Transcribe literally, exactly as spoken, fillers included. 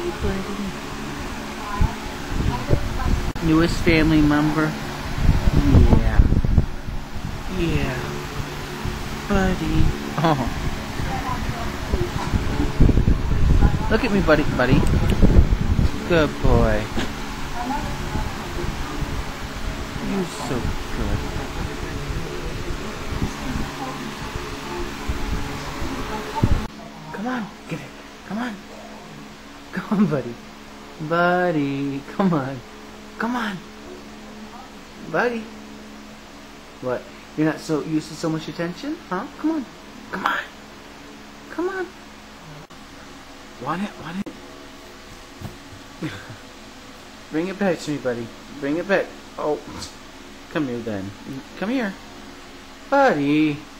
buddy. Newest family member. Yeah. Yeah. Buddy. Oh. Look at me, buddy. Buddy. Good boy. You're so good. Come on. Get it. Come on. Come on, buddy. Buddy. Come on. Come on. Buddy. What? You're not so used to so much attention? Huh? Come on. Come on. Come on. Want it? Want it? Bring it back to me, buddy. Bring it back. Oh. Come here, then. Come here. Buddy.